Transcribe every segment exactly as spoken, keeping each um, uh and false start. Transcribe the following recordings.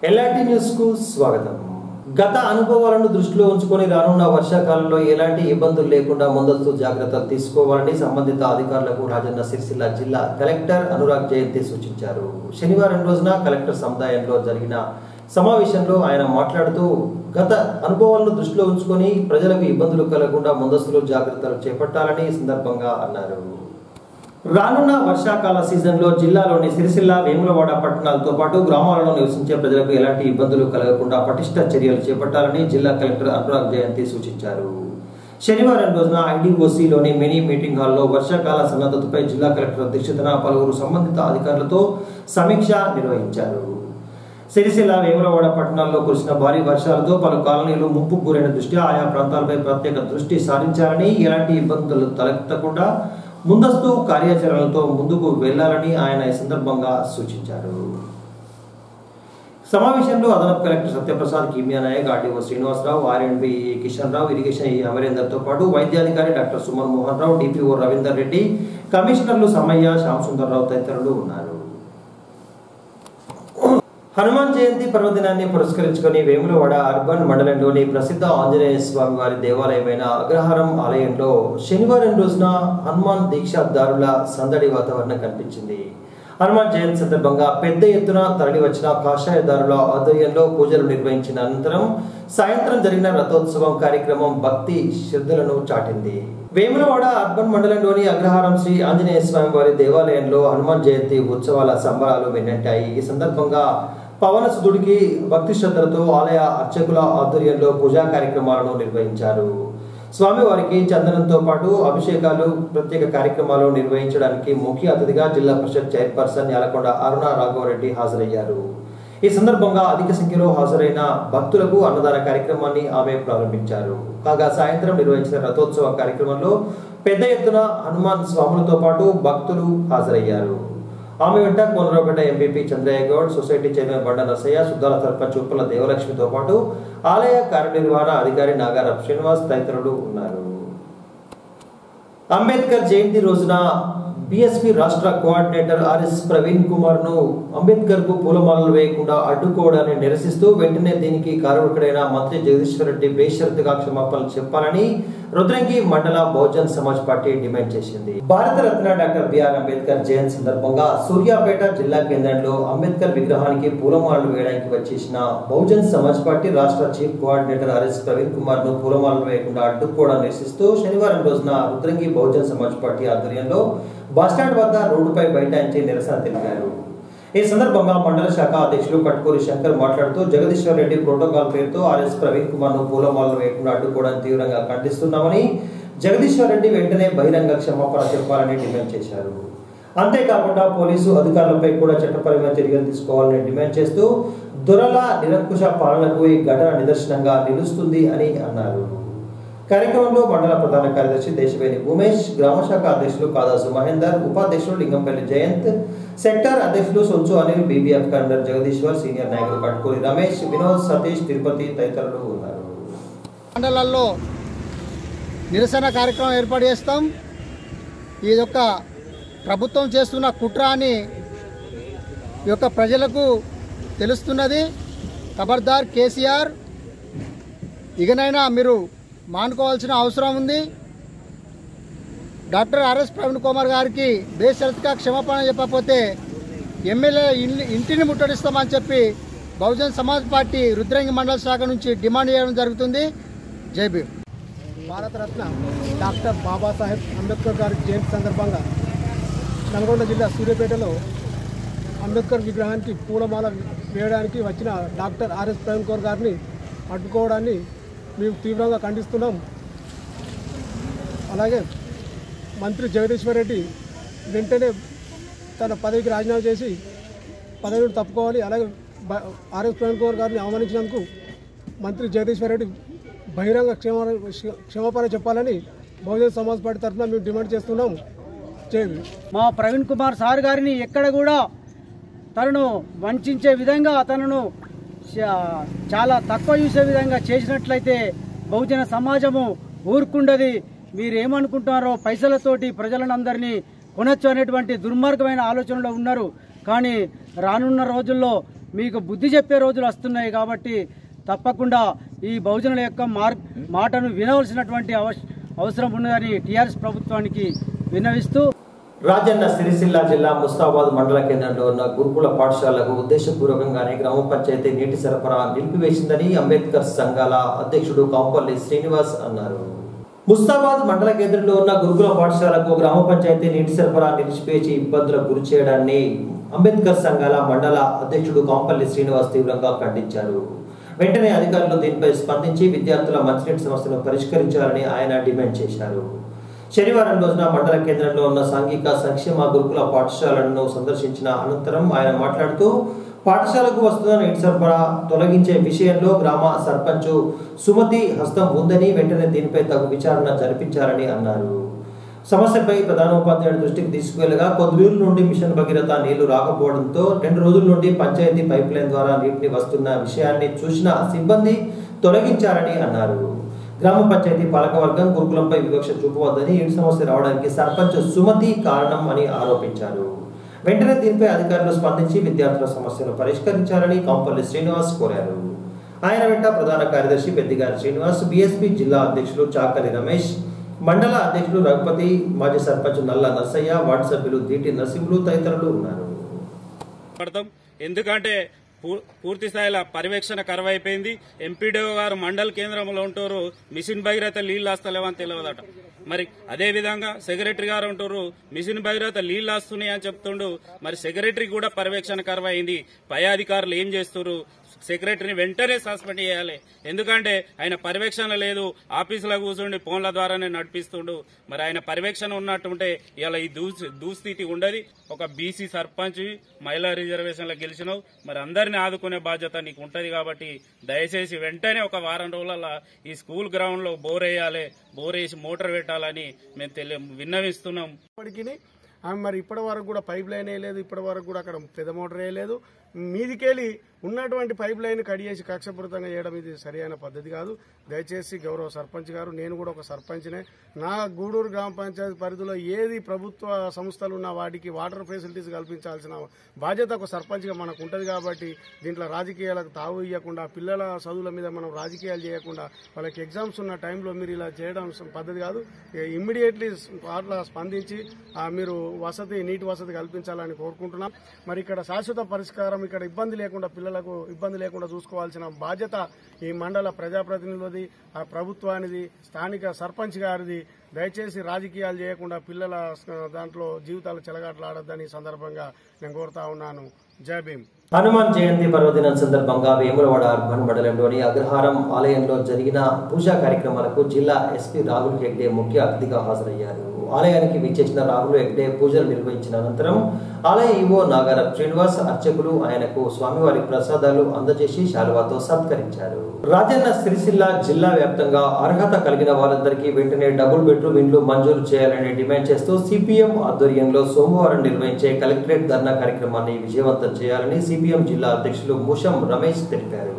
LRT news కు స్వాగతం. గత అనుభవాలను దృష్టిలో ఉంచుకొని రానున్న వర్షాకాలంలో ఎలాంటి ఇబ్బందులు లేకుండా ముందస్తు జాగ్రత్తలు తీసుకోవాలని సంబంధిత అధికారులకు రాజన్న సిరిసిల్ల జిల్లా కలెక్టర్ అనురాగ్ జయంతి సూచించారు. శనివారం రోజున కలెక్టర్ సముదాయంలో జరిగిన సమావేశంలో ఆయన మాట్లాడుతూ గత అనుభవాలను దృష్టిలో ఉంచుకొని ప్రజలకు ఇబ్బందులు కలగకుండా ముందస్తులో జాగ్రత్తలు చేపట్టాలని ఈ సందర్భంగా అన్నారు. రానున్న వర్షాకాల సీజన్లో జిల్లాలోని సిరిసిల్ల, వేములవాడ పట్టణాలతో పాటు గ్రామాలలో నివసించే ప్రజలకు ఎలాంటి ఇబ్బందులు కలగకుండా పటిష్ట చర్యలు చేపట్టాలని జిల్లా కలెక్టర్ అనురాగ్ జయంతి సూచించారు. శనివారం రోజున ఐడీఓసీలోని మినీ మీటింగ్ హాల్లో వర్షాకాల సన్నద్ధతపై జిల్లా కలెక్టర్ అధ్యక్షతన పలువురు సంబంధిత అధికారులతో సమీక్ష నిర్వహించారు. సిరిసిల్ల, వేములవాడ పట్టణాల్లో కురిసిన భారీ వర్షాలతో పలు కాలనీలు ముప్పు గురైన దృష్ట్యా ఆయా ప్రాంతాలపై ప్రత్యేక దృష్టి సారించాలని, ఎలాంటి ఇబ్బందులు తలెత్తకుండా ముందస్తు కార్యాచరణలతో ముందుకు వెళ్లాలని ఆయన ఈ సందర్భంగా సూచించారు. సమావేశంలో అదనపు collector Satyaprasad, Kimiya Nayak, RDO Srinivasarao, R and B Kishan Rao, irrigation E అమరేందర్తో పాటు వైద్యాధికారి డాక్టర్ సుమన్ మోహన్ రావు, డిపిఓ రవీందర్ రెడ్డి, కమిషనర్లు సమ్మయ్య, శ్యామ్ సుందర్ రావు తదితరులు ఉన్నారు. హనుమాన్ జయంతి పర్వదినాన్ని పురస్కరించుకుని వేములవాడ అర్బన్ మండలంలోని ప్రసిద్ధ ఆంజనేయ స్వామి వారి దేవాలయమైన అగ్రహారం ఆలయంలో శనివారం రోజున హనుమాన్ దీక్షాదారుల సందడి వాతావరణం కనిపించింది. హనుమాన్ జయంతి సందర్భంగా పెద్ద ఎత్తున తరలి వచ్చిన కాషాయదారుల ఆధ్వర్యంలో పూజలు నిర్వహించిన అనంతరం సాయంత్రం జరిగిన రథోత్సవం కార్యక్రమం భక్తి శ్రద్ధలను చాటింది. వేములవాడ అర్బన్ మండలంలోని అగ్రహారం శ్రీ ఆంజనేయ స్వామి వారి దేవాలయంలో హనుమాన్ జయంతి ఉత్సవాల సంబరాలు వెన్నెంటాయి. ఈ సందర్భంగా పవన సుదుడికి భక్తి శ్రద్ధలతో ఆలయ అర్చకుల ఆధ్వర్యంలో పూజా కార్యక్రమాలను నిర్వహించారు. స్వామివారికి చందనంతో పాటు అభిషేకాలు, ప్రత్యేక కార్యక్రమాలు నిర్వహించడానికి ముఖ్య అతిథిగా జిల్లా పరిషత్ చైర్పర్సన్ యాలకొండ అరుణ రాఘవరెడ్డి హాజరయ్యారు. ఈ సందర్భంగా అధిక సంఖ్యలో హాజరైన భక్తులకు అన్నదాన కార్యక్రమాన్ని ఆమె ప్రారంభించారు. కాగా సాయంత్రం నిర్వహించిన రథోత్సవ కార్యక్రమంలో పెద్ద ఎత్తున హనుమాన్ స్వాములతో పాటు భక్తులు హాజరయ్యారు. ఆమె వెంట Konaraopeta MPP Chandraiah Goud, society chairman Banda Narasaiah, Suddala sarpanch Uppala దేవలక్ష్మితో పాటు ఆలయ కార్యనిర్వహణ అధికారి నాగారం శ్రీనివాస్ తదితరులు ఉన్నారు. అంబేద్కర్ జయంతి రోజున బీఎస్పీ రాష్ట్ర కోఆర్డినేటర్ ఆర్ఎస్ ప్రవీణ్ కుమార్ ను అంబేద్కర్ కు పూలమాలలు వేయకుండా అడ్డుకోవడాన్ని నిరసిస్తూ వెంటనే దీనికి కారకుడైన మంత్రి జగదీశ్వర్ రెడ్డి బేషరతుగా క్షమాపణలు చెప్పాలని రుద్రంగి మండల బహుజన్ సమాజ్ పార్టీ డిమాండ్ చేసింది. భారత రత్న డాక్టర్ బిఆర్ అంబేద్కర్ జయంతి సందర్భంగా సూర్యాపేట జిల్లా కేంద్రంలో అంబేద్కర్ విగ్రహానికి పూలమాలలు వేయడానికి వచ్చేసిన బహుజన్ సమాజ్ పార్టీ రాష్ట్ర chief coordinator RS Praveen Kumar ను పూలమాలలు వేయకుండా అడ్డుకోవడాన్ని నిరసిస్తూ శనివారం రోజున రుద్రంగి బహుజన్ సమాజ్ పార్టీ ఆధ్వర్యంలో బస్టాండ్ వద్ద రోడ్డుపై బైఠాయించి నిరసన తెలిపారు. ఈ సందర్భంగా మండల శాఖ అధ్యక్షులు కట్కూరి శంకర్ మాట్లాడుతూ జగదీశ్వర్ రెడ్డి ప్రోటోకాల్ పేరుతో ఆర్ఎస్ ప్రవీణ్ కుమార్ ను పూలమాలలు వేయకుండా అడ్డుకోవడం తీవ్రంగా ఖండిస్తున్నామని, జగదీశ్వర్ రెడ్డి వెంటనే బహిరంగ క్షమాపణ చెప్పాలని డిమాండ్ చేశారు. అంతేకాకుండా పోలీసు అధికారులపై కూడా చట్టపరమైన చర్యలు తీసుకోవాలని డిమాండ్ చేస్తూ దొరల నిరంకుశ పాలనకు ఈ ఘటన నిదర్శనంగా నిలుస్తుంది అని అన్నారు. కార్యక్రమంలో మండల ప్రధాన కార్యదర్శి దేశవేణి ఉమేష్, గ్రామశాఖ అధ్యక్షులు కాదాసు మహేందర్, ఉపాధ్యక్షులు లింగంపల్లి జయంత్, సెక్టర్ అధ్యక్షులు Sonchu Anil, BBF convener Jagadishwar, senior నాయకులు కట్కూరి రమేష్, వినోద్, సతీష్, తిరుపతి తదితరులు ఉన్నారు. మండలాల్లో నిరసన కార్యక్రమం ఏర్పాటు చేస్తాం. ఈ యొక్క ప్రభుత్వం చేస్తున్న కుట్ర అని ఈ యొక్క ప్రజలకు తెలుస్తున్నది. ఖబర్దార్ కేసీఆర్, ఇకనైనా మీరు మానుకోవాల్సిన అవసరం ఉంది. డాక్టర్ ఆర్ఎస్ ప్రవీణ్ కుమార్ గారికి బేషరతుగా క్షమాపణ చెప్పకపోతే ఎమ్మెల్యే ఇంటిని ముట్టడిస్తామని చెప్పి బహుజన్ సమాజ్ పార్టీ రుద్రంగి మండల శాఖ నుంచి డిమాండ్ చేయడం జరుగుతుంది. జై భీమ్. భారతరత్న డాక్టర్ బాబాసాహెబ్ అంబేద్కర్ గారి జయంతి సందర్భంగా నల్గొండ జిల్లా సూర్యాపేటలో అంబేద్కర్ విగ్రహానికి పూలమాల వేయడానికి వచ్చిన డాక్టర్ ఆర్ఎస్ ప్రవీణ్ కుమార్ గారిని అడ్డుకోవడాన్ని మేము తీవ్రంగా ఖండిస్తున్నాం. అలాగే మంత్రి జగదీశ్వర్ రెడ్డి వెంటనే తన పదవికి రాజీనామా చేసి పదవిని తప్పుకోవాలి. అలాగే ఆర్ఎస్ ప్రవీణ్ కుమార్ గారిని అవమానించినందుకు మంత్రి జగదీశ్వర్ రెడ్డి బహిరంగ క్షమా క్షమాపణ చెప్పాలని బహుజన్ సమాజ్ పార్టీ తరఫున మేము డిమాండ్ చేస్తున్నాం. చేయండి. మా ప్రవీణ్ కుమార్ సార్ గారిని ఎక్కడ కూడా తనను వంచే విధంగా, తనను చాలా తక్కువ చూసే విధంగా చేసినట్లయితే బహుజన సమాజము ఊరుకుండది. మీరేమనుకుంటున్నారో పైసలతోటి ప్రజలందరినీ కొనొచ్చు అనేటువంటి దుర్మార్గమైన ఆలోచనలో ఉన్నారు. కానీ రానున్న రోజుల్లో మీకు బుద్ధి చెప్పే రోజులు వస్తున్నాయి కాబట్టి తప్పకుండా ఈ బహుజనుల యొక్క మార్ మాటను వినవలసినటువంటి అవసరం ఉన్నదని టీఆర్ఎస్ ప్రభుత్వానికి విన్నవిస్తూ రాజన్న సిరిసిల్ల జిల్లా ముస్తాబాద్ మండల కేంద్రంలో ఉన్న గురుకుల పాఠశాలకు ఉద్దేశపూర్వకంగానే గ్రామ పంచాయతీ నీటి సరఫరా నిలిపివేసిందని అంబేద్కర్ సంఘాల అధ్యక్షుడు కాంపల్లి శ్రీనివాస్ అన్నారు. ముస్తాబాద్ మండల కేంద్రంలో ఉన్న గురుకుల పాఠశాలకు గ్రామ పంచాయతీ నీటి సరఫరా నిలిచివేసి ఇబ్బందులకు గురి చేయడాన్ని అంబేద్కర్ సంఘాల మండల అధ్యక్షుడు కాంపల్లి శ్రీనివాస్ తీవ్రంగా ఖండించారు. వెంటనే అధికారులు దీనిపై స్పందించి విద్యార్థుల మంచినీటి సమస్యను పరిష్కరించాలని ఆయన డిమాండ్ చేశారు. శనివారం రోజున మండల కేంద్రంలో ఉన్న సాంఘిక సంక్షేమ గురుకుల పాఠశాలను సందర్శించిన అనంతరం ఆయన మాట్లాడుతూ పాఠశాలకు వస్తున్న నీటి సరఫరా తొలగించే విషయంలో గ్రామ సర్పంచ్ సుమతి హస్తం ఉందని వెంటనే దీనిపై తగు విచారణ జరిపించాలని అన్నారు. సమస్యపై ప్రధానోపాధ్యాయుడి దృష్టికి తీసుకువెళ్లగా కొద్దిూరు నుండి మిషన్ భగీరథ నీళ్లు రాకపోవడంతో రెండు రోజుల నుండి పంచాయతీ పైప్ లైన్ ద్వారా నీటిని వస్తున్న విషయాన్ని చూసిన సిబ్బంది తొలగించారని అన్నారు. గ్రామ పంచాయతీ పాలకవర్గం గురుకులంపై వివక్ష చూపవద్దని నీటి సమస్య రావడానికి సర్పంచ్ సుమతి కారణం అని ఆరోపించారు. వెంటనే దీనిపై అధికారులు స్పందించి విద్యార్థుల సమస్యను పరిష్కరించాలని కాంపల్లి శ్రీనివాస్ కోరారు. ఆయన వెంట ప్రధాన కార్యదర్శి పెద్దిగారి శ్రీనివాస్, బీఎస్పీ జిల్లా అధ్యక్షులు చాకలి రమేష్, మండల అధ్యక్షులు రఘుపతి, మాజీ సర్పంచ్ నల్ల నర్సయ్య, వార్డు సభ్యులు దీటి నరసింహులు తదితరులు ఉన్నారు. ఎందుకంటే పూర్తి స్థాయిలో పర్యవేక్షణ కరువైపోయింది. ఎంపీడీఓ గారు మండల కేంద్రంలో ఉంటారు, మిషన్ భగీరథ నీళ్లు వస్తలేవని తెలియదట. మరి అదే విధంగా సెక్రటరీ గారు ఉంటారు, మిషన్ భగీరథ నీళ్లు వస్తున్నాయి అని చెప్తుండు. మరి సెక్రటరీ కూడా పర్యవేక్షణ కరువైంది. పై అధికారులు ఏం చేస్తున్నారు? సెక్రటరీని వెంటనే సస్పెండ్ చేయాలి. ఎందుకంటే ఆయన పర్యవేక్షణ లేదు, ఆఫీసులో కూర్చుండి ఫోన్ల ద్వారానే నడిపిస్తుండు. మరి ఆయన పర్యవేక్షణ ఉన్నట్టుంటే ఇలా ఈ దుస్థితి ఉండదు. ఒక బీసీ సర్పంచ్, మహిళా రిజర్వేషన్లో గెలిచినావు, మరి అందరినీ ఆదుకునే బాధ్యత నీకు ఉంటది. కాబట్టి దయచేసి వెంటనే ఒక వారం రోజులలో ఈ స్కూల్ గ్రౌండ్ లో బోర్ వేయాలి, బోర్ వేసి మోటార్ పెట్టాలని మేము తెలియ విన్నవిస్తున్నాం. మరి ఇప్పటి వరకు కూడా పైప్ లైన్ వేయలేదు, ఇప్పటి వరకు కూడా అక్కడ పెద్ద మోటార్ వేయలేదు. మీదికెళ్ళి ఉన్నటువంటి పైప్ లైన్ కడిగేసి కక్షపూరితంగా చేయడం ఇది సరైన పద్ధతి కాదు. దయచేసి గౌరవ సర్పంచ్ గారు, నేను కూడా ఒక సర్పంచ్నే, నా గూడూరు గ్రామ పంచాయతీ పరిధిలో ఏది ప్రభుత్వ సంస్థలు ఉన్న వాటికి వాటర్ ఫెసిలిటీస్ కల్పించాల్సిన బాధ్యత ఒక సర్పంచ్గా మనకు ఉంటుంది. కాబట్టి దీంట్లో రాజకీయాలకు తావు ఇవ్వకుండా, పిల్లల చదువుల మీద మనం రాజకీయాలు చేయకుండా, వాళ్ళకి ఎగ్జామ్స్ ఉన్న టైంలో మీరు ఇలా చేయడం పద్ధతి కాదు. ఇమ్మీడియట్లీ అట్లా స్పందించి మీరు వసతి నీటి వసతి కల్పించాలని కోరుకుంటున్నాం. మరి ఇక్కడ శాశ్వత పరిష్కారం, ఇక్కడ ఇబ్బంది లేకుండా పిల్లలకు ఇబ్బంది లేకుండా చూసుకోవాల్సిన బాధ్యత ఈ మండల ప్రజాప్రతినిధులది, ఆ ప్రభుత్వానిది, స్థానిక సర్పంచ్ గారిది. దయచేసి రాజకీయాలు చేయకుండా పిల్లల దాంట్లో జీవితాలు చెలగాటలాడొద్దని సందర్భంగా నేను కోరుతా ఉన్నాను. జై భీమ్. హనుమాన్ జయంతి పర్వదినం సందర్భంగా వేములవాడ అర్బన్ మండలంలోని అగ్రహారం ఆలయంలో జరిగిన పూజా కార్యక్రమాలకు జిల్లా ఎస్పీ రాహుల్ హెగ్డే ముఖ్య అతిథిగా హాజరయ్యారు. ఆలయానికి విచ్చేసిన రాహుల్ హెగ్డే పూజలు నిర్వహించిన అనంతరం ఆలయ ఈవో నాగారం శ్రీనివాస్ అర్చకులు ఆయనకు స్వామివారి ప్రసాదాలు అందజేసి శాలువాతో సత్కరించారు. రాజన్న సిరిసిల్ల జిల్లా వ్యాప్తంగా అర్హత కలిగిన వారందరికీ వెంటనే డబుల్ బెడ్రూమ్ ఇండ్లు మంజూరు చేయాలని డిమాండ్ చేస్తూ సిపిఎం ఆధ్వర్యంలో సోమవారం నిర్వహించే కలెక్టరేట్ ధర్నా కార్యక్రమాన్ని విజయవంతం చేయాలని సిపిఎం జిల్లా అధ్యక్షులు ముషం రమేష్ తెలిపారు.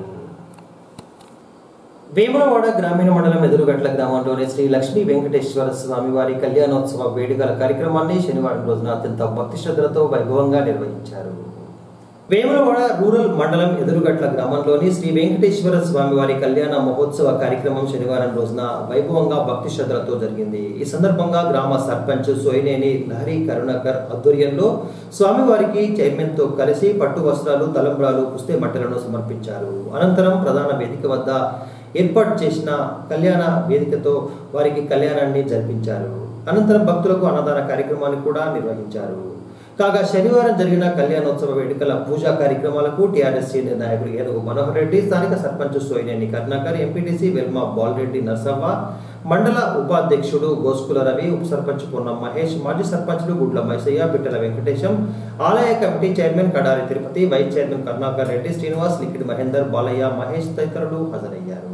వేములవాడ గ్రామీణ మండలం ఎదురుగట్ల గ్రామంలోని శ్రీ లక్ష్మీ వెంకటేశ్వర స్వామివారి కళ్యాణోత్సవ వేడుకల కార్యక్రమాన్ని శనివారం రోజున అత్యంత భక్తి శ్రద్ధలతో వైభవంగా నిర్వహించారు. వేములవాడ రూరల్ మండలం ఎదురుగట్ల గ్రామంలోని శ్రీ వెంకటేశ్వర స్వామివారి కళ్యాణ మహోత్సవ కార్యక్రమం శనివారం రోజున వైభవంగా భక్తి శ్రద్ధలతో జరిగింది. ఈ సందర్భంగా గ్రామ సర్పంచ్ సోయినేని లహరి కరుణాకర్ ఆధ్వర్యంలో స్వామివారికి చైర్మన్ తో కలిసి పట్టు వస్త్రాలు, తలంబ్రాలు, పుస్తే మట్టలను సమర్పించారు. అనంతరం ప్రధాన వేదిక వద్ద ఏర్పాటు చేసిన కళ్యాణ వేదికతో వారికి కళ్యాణాన్ని జరిపించారు. అనంతరం భక్తులకు అన్నదాన కార్యక్రమాన్ని కూడా నిర్వహించారు. కాగా శనివారం జరిగిన కళ్యాణోత్సవ వేడుకల పూజా కార్యక్రమాలకు టీఆర్ఎస్ సీనియర్ నాయకుడు ఏనుగు మనోహర్ రెడ్డి, స్థానిక సర్పంచ్ సోయినేని కరుణాకర్, ఎంపీటీసీ వెల్మా బాలరెడ్డి నర్సవ్వ, మండల ఉపాధ్యక్షుడు గోస్కుల రవి, ఉప సర్పంచ్ పొన్నం మహేష్, మాజీ సర్పంచ్లు గుడ్ల మైసయ్య, పిట్టల వెంకటేశం, ఆలయ committee chairman Kadari Tirupati, vice chairman Karunakar Reddy, Srinivas, లిక్విడ్ మహేందర్, బాలయ్య, మహేష్ తదితరులు హాజరయ్యారు.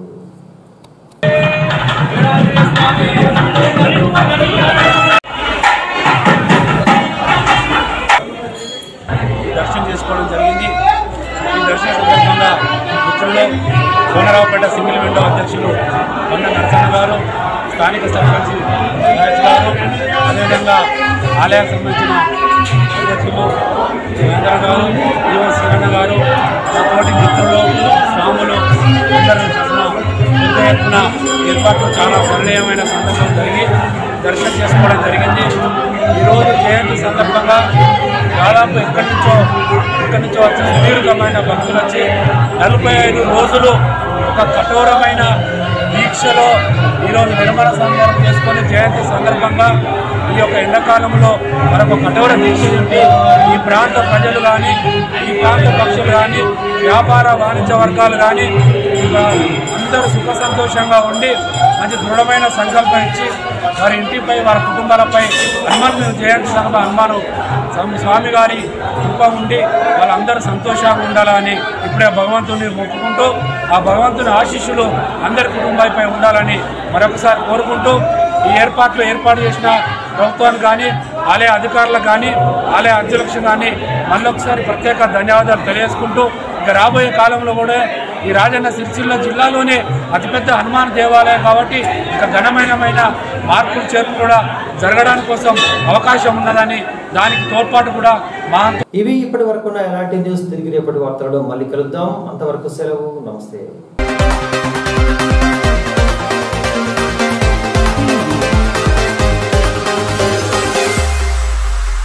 దర్శనం చేసుకోవడం జరిగింది. ఈ దర్శన సందర్భంగా మిత్రులు కోనరావుపేట సింగిల్ విండో అధ్యక్షులు మొన్న నరసన్న గారు, స్థానిక సర్పంచ్ మహేష్ గారు, అదేవిధంగా ఆలయానికి సంబంధించిన అధ్యక్షులు సురేంద్ర గారు, ఈవో శ్రీరణ గారు, పార్టీ మిత్రులు స్వాములు అందరూ పెద్ద ఎత్తున ఏర్పాట్లు చాలా సరళీయమైన సందర్భం జరిగి దర్శనం చేసుకోవడం జరిగింది. ఈరోజు జయంతి సందర్భంగా దాదాపు ఎక్కడి నుంచో ఇక్కడి నుంచో వచ్చి సుదీర్ఘమైన భక్తులు వచ్చి నలభై ఐదు రోజులు ఒక కఠోరమైన దీక్షలో ఈరోజు నిర్మల సంచారం చేసుకొని జయంతి సందర్భంగా ఈ యొక్క ఎండాకాలంలో మరొక కఠోర దీక్ష చెప్పి ఈ ప్రాంత ప్రజలు కానీ ఈ ప్రాంత పక్షులు కానీ వ్యాపార వాణిజ్య వర్గాలు కానీ అందరూ సుఖ సంతోషంగా ఉండి మంచి దృఢమైన సంకల్పం ఇచ్చి వారి ఇంటిపై వారి కుటుంబాలపై హనుమాన్ జయంతి సందర్భ హనుమాను స్వామి గారి కృప ఉండి వాళ్ళందరూ సంతోషంగా ఉండాలని ఇప్పుడే భగవంతుని మొక్కుకుంటూ ఆ భగవంతుని ఆశీస్సులు అందరి కుటుంబాలపై ఉండాలని మరొకసారి కోరుకుంటూ ఈ ఏర్పాట్లు ఏర్పాటు చేసిన ప్రభుత్వానికి కానీ ఆలయ అధికారులకు కానీ ఆలయ అధ్యక్షులకు కానీ మళ్ళొకసారి ప్రత్యేక ధన్యవాదాలు తెలియజేసుకుంటూ ఇక రాబోయే కాలంలో కూడా ఈ రాజన్న సిరిసిల్ల జిల్లాలోనే అతిపెద్ద హనుమాన్ దేవాలయం కాబట్టి ఇక ఘనమైన మార్పులు చేర్పులు కూడా జరగడానికి కోసం అవకాశం ఉన్నదని దానికి తోడ్పాటు కూడా మా ఇవి ఇప్పటి వరకు ఎలాంటి న్యూస్ తిరిగి రేపటి వార్తలలో మళ్ళీ కలుద్దాం. అంతవరకు సెలవు. నమస్తే.